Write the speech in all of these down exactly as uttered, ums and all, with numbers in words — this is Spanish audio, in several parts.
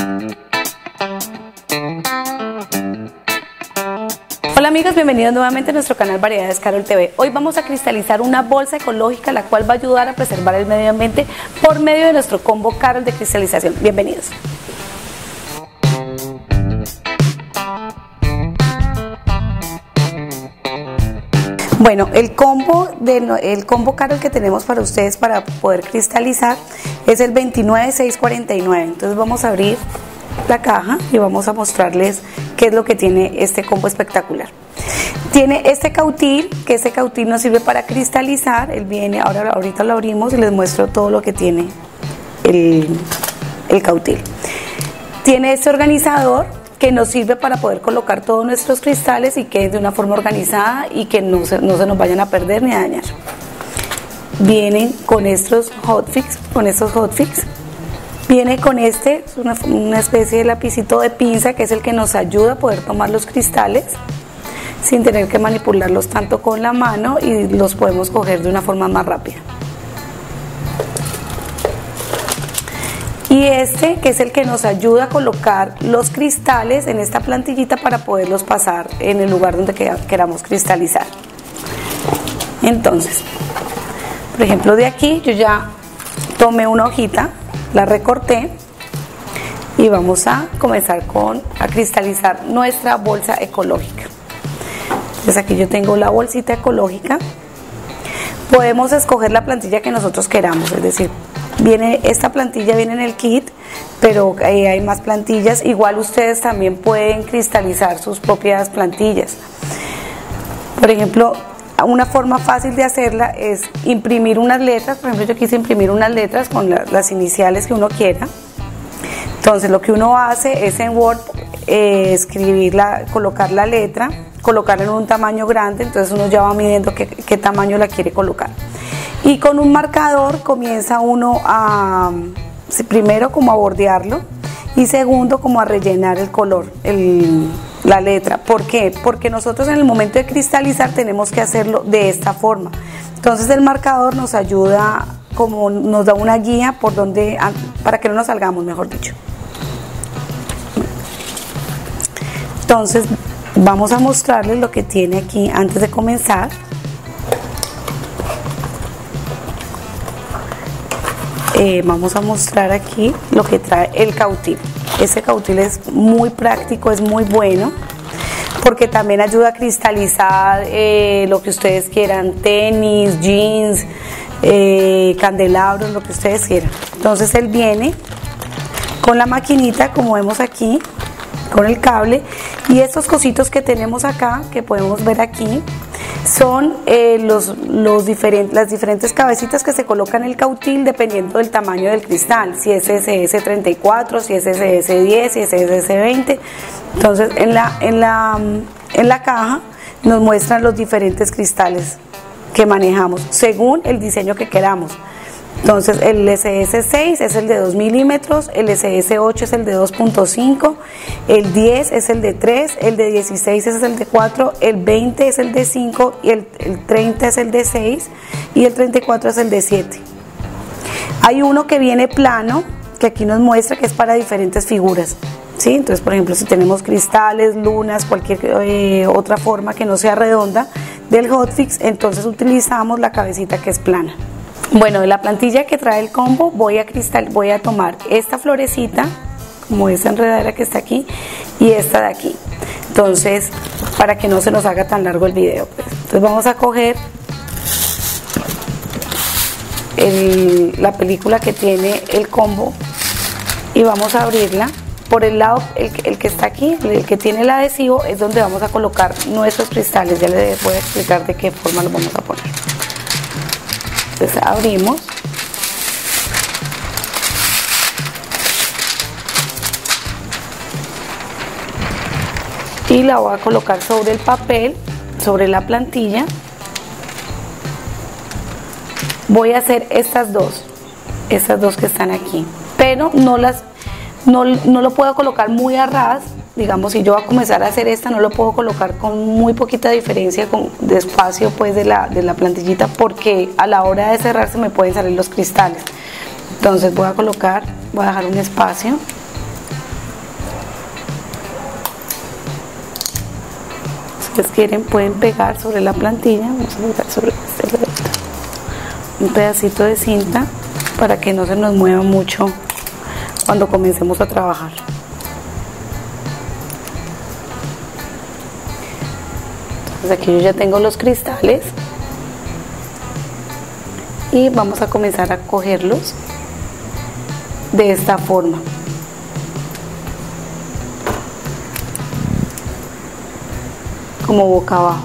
Hola amigos, bienvenidos nuevamente a nuestro canal Variedades Carol T V. Hoy vamos a cristalizar una bolsa ecológica la cual va a ayudar a preservar el medio ambiente por medio de nuestro combo Carol de cristalización. Bienvenidos. Bueno, el combo, de, el combo Carol que tenemos para ustedes para poder cristalizar es el veintinueve seiscientos cuarenta y nueve. Entonces vamos a abrir la caja y vamos a mostrarles qué es lo que tiene este combo espectacular. Tiene este cautil, que este cautil nos sirve para cristalizar. Él viene, ahora ahorita lo abrimos y les muestro todo lo que tiene el, el cautil. Tiene este organizador que nos sirve para poder colocar todos nuestros cristales y que es de una forma organizada y que no se, no se nos vayan a perder ni a dañar. Vienen con estos hotfix, con estos hotfix. Viene con este, una, una especie de lapicito de pinza que es el que nos ayuda a poder tomar los cristales sin tener que manipularlos tanto con la mano y los podemos coger de una forma más rápida. Y este que es el que nos ayuda a colocar los cristales en esta plantillita para poderlos pasar en el lugar donde queramos cristalizar. Entonces, por ejemplo, de aquí yo ya tomé una hojita, la recorté y vamos a comenzar con a cristalizar nuestra bolsa ecológica. Entonces aquí yo tengo la bolsita ecológica. Podemos escoger la plantilla que nosotros queramos, es decir, viene esta plantilla viene en el kit, pero eh, hay más plantillas. Igual ustedes también pueden cristalizar sus propias plantillas. Por ejemplo, una forma fácil de hacerla es imprimir unas letras. Por ejemplo, yo quise imprimir unas letras con la, las iniciales que uno quiera. Entonces lo que uno hace es en Word eh, escribirla, colocar la letra, colocarla en un tamaño grande. Entonces uno ya va midiendo qué, qué tamaño la quiere colocar. Y con un marcador comienza uno a, primero como a bordearlo y segundo como a rellenar el color, el, la letra. ¿Por qué? Porque nosotros en el momento de cristalizar tenemos que hacerlo de esta forma. Entonces el marcador nos ayuda, como nos da una guía por donde, para que no nos salgamos, mejor dicho. Entonces vamos a mostrarles lo que tiene aquí antes de comenzar. Eh, vamos a mostrar aquí lo que trae el cautil. Este cautil es muy práctico, es muy bueno porque también ayuda a cristalizar eh, lo que ustedes quieran, tenis, jeans, eh, candelabros, lo que ustedes quieran. Entonces él viene con la maquinita, como vemos aquí, con el cable, y estos cositos que tenemos acá, que podemos ver aquí, son eh, los, los diferentes, las diferentes cabecitas que se colocan en el cautil dependiendo del tamaño del cristal, si es S S treinta y cuatro, si es S S diez, si es S S veinte. Entonces en la, en, la, en la caja nos muestran los diferentes cristales que manejamos según el diseño que queramos. Entonces el S S seis es el de dos milímetros, el S S ocho es el de dos punto cinco, el diez es el de tres, el de dieciséis es el de cuatro, el veinte es el de cinco, y el, el treinta es el de seis y el treinta y cuatro es el de siete. Hay uno que viene plano, que aquí nos muestra que es para diferentes figuras, ¿sí? Entonces, por ejemplo, si tenemos cristales, lunas, cualquier eh, otra forma que no sea redonda del hotfix, entonces utilizamos la cabecita que es plana. Bueno, de la plantilla que trae el combo voy a, cristal, voy a tomar esta florecita, como esta enredadera que está aquí, y esta de aquí. Entonces, para que no se nos haga tan largo el video, pues. Entonces vamos a coger el, la película que tiene el combo y vamos a abrirla. Por el lado, el, el que está aquí, el que tiene el adhesivo, es donde vamos a colocar nuestros cristales. Ya les voy a explicar de qué forma los vamos a poner. Entonces abrimos y la voy a colocar sobre el papel, sobre la plantilla. Voy a hacer estas dos, estas dos que están aquí, pero no las, no, no lo puedo colocar muy a ras. Digamos, si yo voy a comenzar a hacer esta, no lo puedo colocar con muy poquita diferencia con, de espacio pues de la, de la plantillita, porque a la hora de cerrar se me pueden salir los cristales. Entonces voy a colocar, voy a dejar un espacio ustedes quieren pueden pegar sobre la plantilla. Vamos a pegar sobre este lado un pedacito de cinta para que no se nos mueva mucho cuando comencemos a trabajar. Entonces aquí yo ya tengo los cristales y vamos a comenzar a cogerlos de esta forma. Como boca abajo.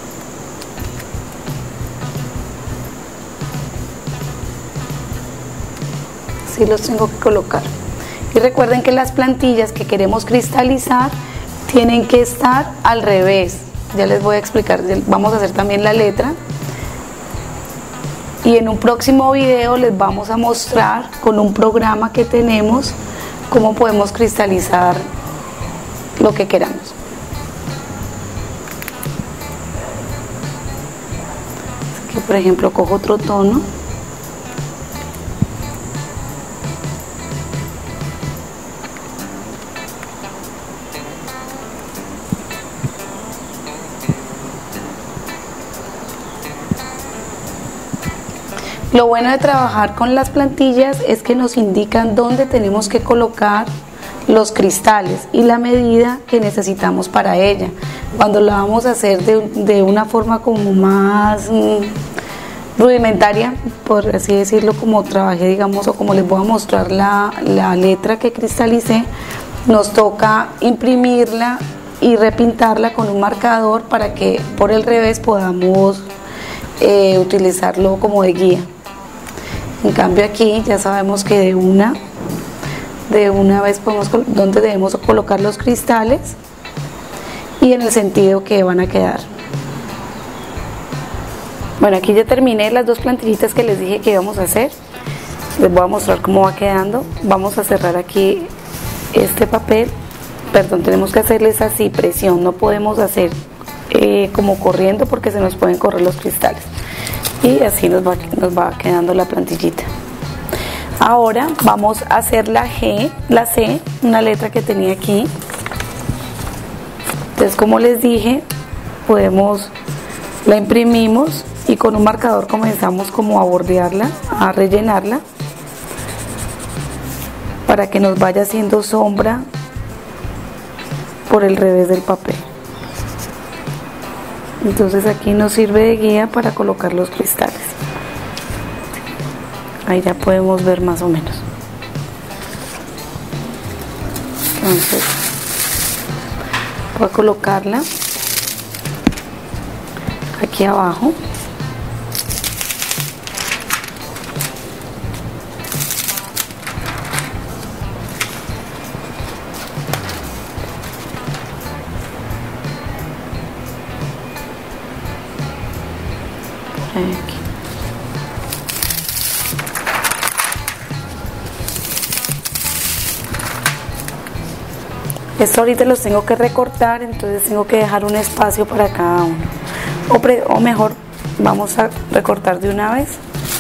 Así los tengo que colocar. Y recuerden que las plantillas que queremos cristalizar tienen que estar al revés. Ya les voy a explicar, vamos a hacer también la letra. Y en un próximo video les vamos a mostrar con un programa que tenemos cómo podemos cristalizar lo que queramos. Aquí, por ejemplo, cojo otro tono. Lo bueno de trabajar con las plantillas es que nos indican dónde tenemos que colocar los cristales y la medida que necesitamos para ella. Cuando lo vamos a hacer de, de una forma como más mmm, rudimentaria, por así decirlo, como trabajé, digamos, o como les voy a mostrar la, la letra que cristalicé, nos toca imprimirla y repintarla con un marcador para que por el revés podamos eh, utilizarlo como de guía. En cambio aquí ya sabemos que de una de una vez podemos donde debemos colocar los cristales y en el sentido que van a quedar. Bueno, aquí ya terminé las dos plantillitas que les dije que íbamos a hacer. Les voy a mostrar cómo va quedando. Vamos a cerrar aquí este papel. Perdón, tenemos que hacerles así, presión, no podemos hacer eh, como corriendo porque se nos pueden correr los cristales. Y así nos va, nos va quedando la plantillita. Ahora vamos a hacer la G, la C, una letra que tenía aquí. Entonces, como les dije, podemos, la imprimimos y con un marcador comenzamos como a bordearla, a rellenarla para que nos vaya haciendo sombra por el revés del papel. Entonces aquí nos sirve de guía para colocar los cristales. Ahí ya podemos ver más o menos. Entonces voy a colocarla aquí abajo. Aquí. Esto ahorita los tengo que recortar, entonces tengo que dejar un espacio para cada uno. O, pre, o mejor, vamos a recortar de una vez.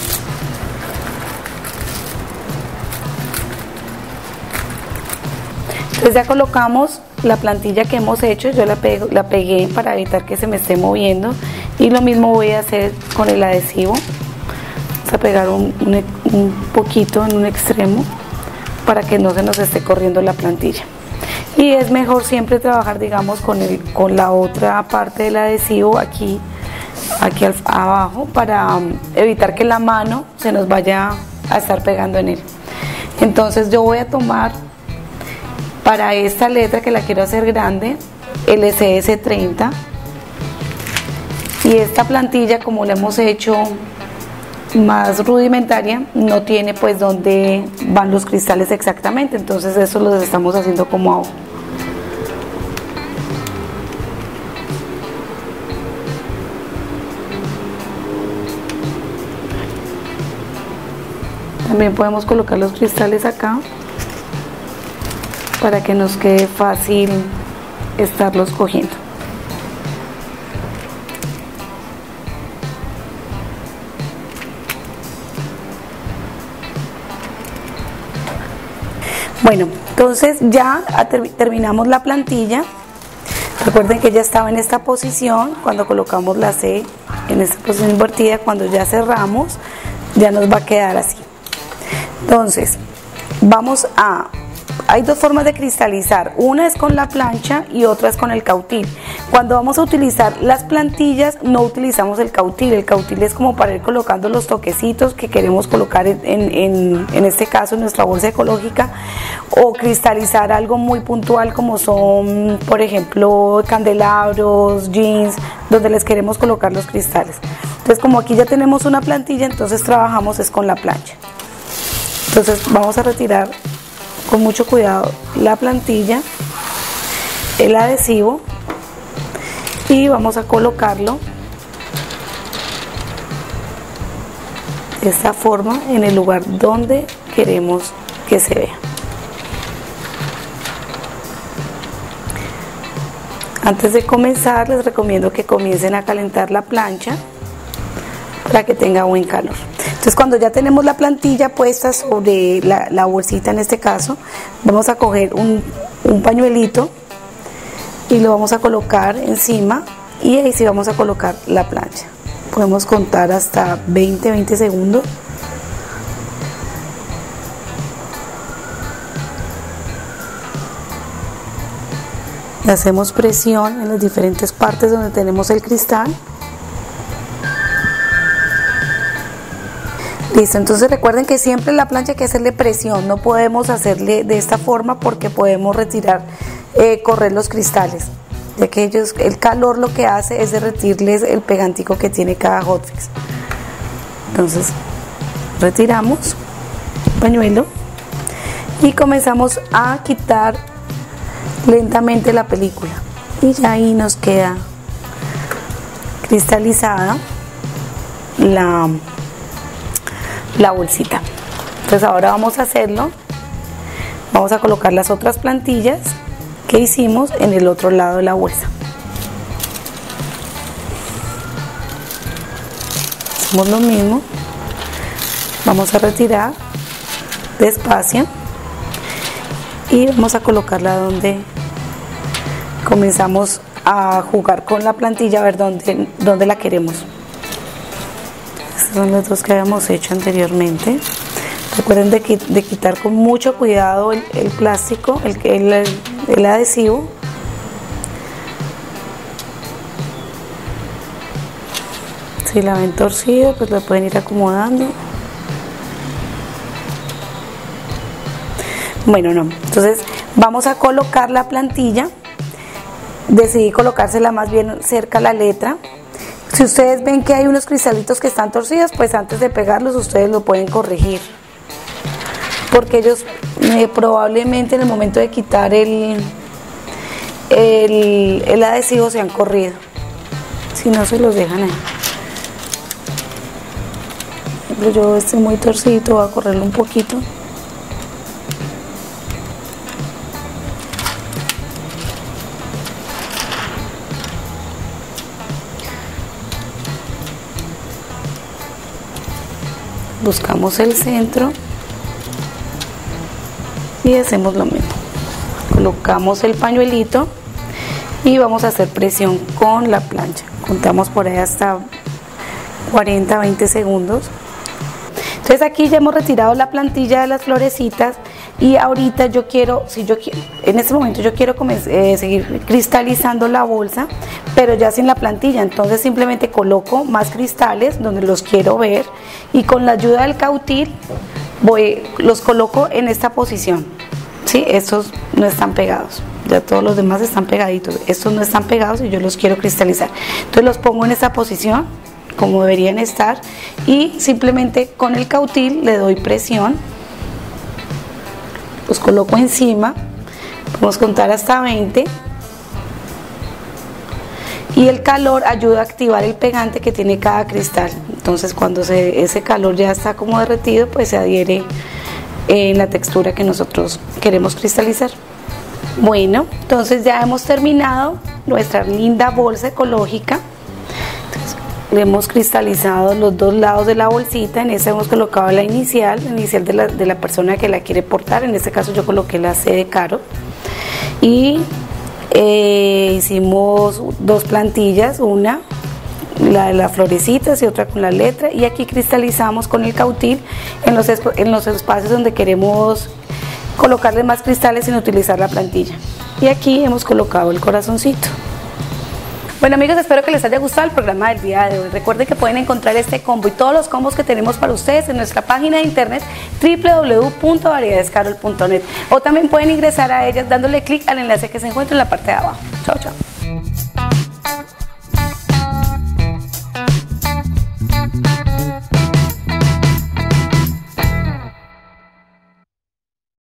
Entonces ya colocamos la plantilla que hemos hecho, yo la, pego, la pegué para evitar que se me esté moviendo. Y lo mismo voy a hacer con el adhesivo. Vamos a pegar un, un, un poquito en un extremo para que no se nos esté corriendo la plantilla. Y es mejor siempre trabajar, digamos, con, el, con la otra parte del adhesivo aquí, aquí al, abajo, para um, evitar que la mano se nos vaya a estar pegando en él. Entonces yo voy a tomar para esta letra que la quiero hacer grande, el S S treinta. Y esta plantilla, como la hemos hecho más rudimentaria, no tiene pues donde van los cristales exactamente, entonces eso los estamos haciendo como abajo. También podemos colocar los cristales acá para que nos quede fácil estarlos cogiendo. Bueno, entonces ya ter- terminamos la plantilla. Recuerden que ya estaba en esta posición cuando colocamos la C en esta posición invertida. Cuando ya cerramos, ya nos va a quedar así. Entonces, vamos a... Hay dos formas de cristalizar, una es con la plancha y otra es con el cautil. Cuando vamos a utilizar las plantillas no utilizamos el cautil, el cautil es como para ir colocando los toquecitos que queremos colocar en, en, en este caso en nuestra bolsa ecológica, o cristalizar algo muy puntual como son por ejemplo candelabros, jeans, donde les queremos colocar los cristales. Entonces como aquí ya tenemos una plantilla, entonces trabajamos es con la plancha. Entonces vamos a retirar con mucho cuidado la plantilla, el adhesivo, y vamos a colocarlo de esta forma en el lugar donde queremos que se vea. Antes de comenzar les recomiendo que comiencen a calentar la plancha para que tenga buen calor. Entonces cuando ya tenemos la plantilla puesta sobre la, la bolsita en este caso, vamos a coger un, un pañuelito y lo vamos a colocar encima, y ahí sí vamos a colocar la plancha. Podemos contar hasta veinte, veinte segundos. Le hacemos presión en las diferentes partes donde tenemos el cristal. Listo, entonces recuerden que siempre la plancha hay que hacerle presión, no podemos hacerle de esta forma porque podemos retirar, eh, correr los cristales, ya que ellos, el calor lo que hace es derretirles el pegantico que tiene cada hotfix. Entonces retiramos el pañuelo y comenzamos a quitar lentamente la película, y ya ahí nos queda cristalizada la la bolsita. Entonces ahora vamos a hacerlo, vamos a colocar las otras plantillas que hicimos en el otro lado de la bolsa. Hacemos lo mismo, vamos a retirar despacio y vamos a colocarla donde comenzamos a jugar con la plantilla, a ver dónde, dónde la queremos. Son los dos que habíamos hecho anteriormente. Recuerden de, de quitar con mucho cuidado el, el plástico, el, el, el adhesivo. Si la ven torcida, pues la pueden ir acomodando. Bueno, no. Entonces vamos a colocar la plantilla. Decidí colocársela más bien cerca a la letra. Si ustedes ven que hay unos cristalitos que están torcidos, pues antes de pegarlos ustedes lo pueden corregir, porque ellos eh, probablemente en el momento de quitar el, el, el adhesivo se han corrido, si no se los dejan ahí. Por ejemplo, yo este muy torcido, voy a correrlo un poquito. Buscamos el centro y hacemos lo mismo, colocamos el pañuelito y vamos a hacer presión con la plancha. Contamos por ahí hasta cuarenta, veinte segundos. Entonces aquí ya hemos retirado la plantilla de las florecitas, y ahorita yo quiero, si yo quiero, en este momento yo quiero eh, seguir cristalizando la bolsa, pero ya sin la plantilla. Entonces simplemente coloco más cristales donde los quiero ver, y con la ayuda del cautil voy, los coloco en esta posición. ¿Sí? Estos no están pegados, ya todos los demás están pegaditos, estos no están pegados y yo los quiero cristalizar. Entonces los pongo en esta posición como deberían estar, y simplemente con el cautil le doy presión, los coloco encima, podemos contar hasta veinte, y el calor ayuda a activar el pegante que tiene cada cristal. Entonces cuando se, ese calor ya está como derretido, pues se adhiere en la textura que nosotros queremos cristalizar. Bueno, entonces ya hemos terminado nuestra linda bolsa ecológica. Entonces, le hemos cristalizado los dos lados de la bolsita. En esta hemos colocado la inicial, la inicial de la, de la persona que la quiere portar. En este caso yo coloqué la C de Caro, y Eh, hicimos dos plantillas, una la de las florecitas y otra con la letra, y aquí cristalizamos con el cautil en los, en los espacios donde queremos colocarle más cristales sin utilizar la plantilla. Y aquí hemos colocado el corazoncito. Bueno amigos, espero que les haya gustado el programa del día de hoy. Recuerden que pueden encontrar este combo y todos los combos que tenemos para ustedes en nuestra página de internet w w w punto variedades carol punto net, o también pueden ingresar a ellas dándole clic al enlace que se encuentra en la parte de abajo. Chao, chao.